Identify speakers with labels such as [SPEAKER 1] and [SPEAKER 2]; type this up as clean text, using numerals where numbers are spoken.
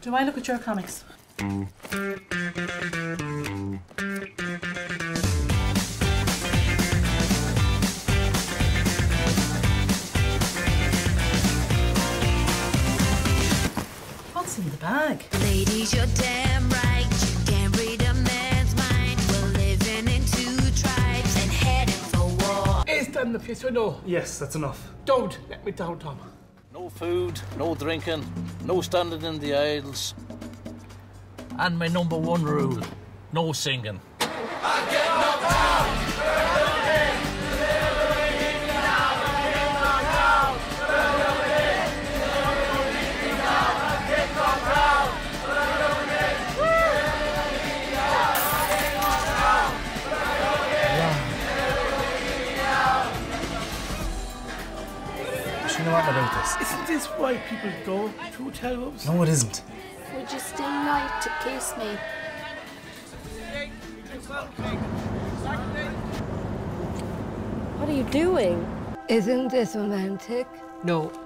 [SPEAKER 1] Do I look at your comics? What's in the bag?
[SPEAKER 2] Ladies, you're damn right. You can't read a man's mind. We're living in two tribes and heading for war.
[SPEAKER 3] Is that enough, yes or no?
[SPEAKER 4] Yes, that's enough.
[SPEAKER 3] Don't let me down, Tom.
[SPEAKER 5] No food, no drinking, no standing in the aisles. And my number one rule, no singing.
[SPEAKER 4] Do you know what about this?
[SPEAKER 3] Isn't this why people go to hotel rooms?
[SPEAKER 4] No, it isn't.
[SPEAKER 6] Would you still like to kiss me?
[SPEAKER 7] What are you doing?
[SPEAKER 6] Isn't this romantic?
[SPEAKER 3] No,